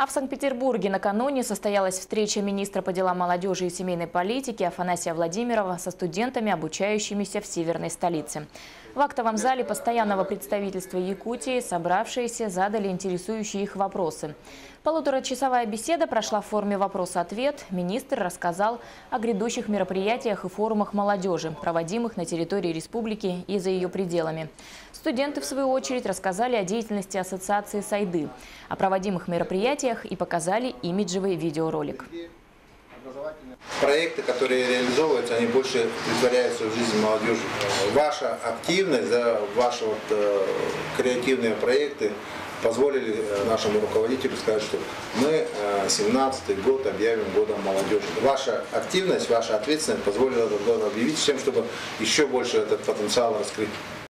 А в Санкт-Петербурге накануне состоялась встреча министра по делам молодежи и семейной политики Афанасия Владимирова со студентами, обучающимися в северной столице. В актовом зале постоянного представительства Якутии собравшиеся задали интересующие их вопросы. Полуторачасовая беседа прошла в форме вопрос-ответ. Министр рассказал о грядущих мероприятиях и форумах молодежи, проводимых на территории республики и за ее пределами. Студенты, в свою очередь, рассказали о деятельности ассоциации «Сайды», о проводимых мероприятиях и показали имиджевый видеоролик. Проекты, которые реализовываются, они больше притворяются в жизнь молодежи. Ваша активность, ваши креативные проекты позволили нашему руководителю сказать, что мы 2017 год объявим годом молодежи. Ваша активность, ваша ответственность позволила этот год объявить, с тем, чтобы еще больше этот потенциал раскрыть.